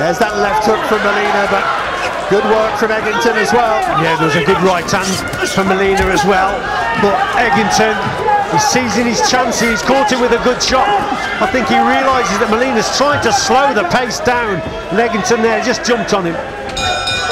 There's that left hook from Molina, but good work from Eggington as well. Yeah, there was a good right hand from Molina as well, but Eggington, he's seizing his chance. He's caught him with a good shot. I think he realises that Molina's trying to slow the pace down, and Eggington there just jumped on him.